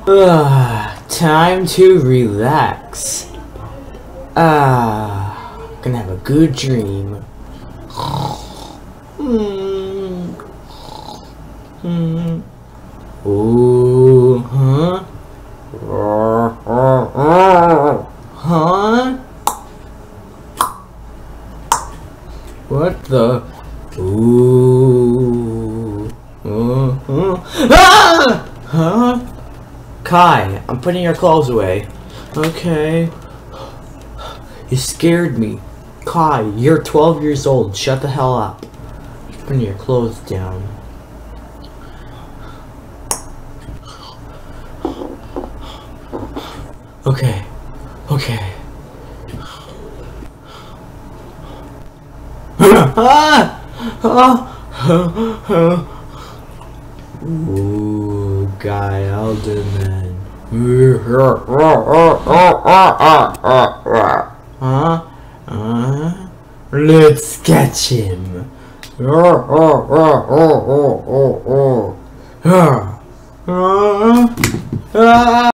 Time to relax. Gonna have a good dream. Ooh, huh? Huh? What the? Ooh. Ah! Huh? Kai, I'm putting your clothes away. Okay. You scared me. Kai, you're 12 years old. Shut the hell up. Putting your clothes down. Okay. Okay. Ooh, Guy Alderman. Let's catch him.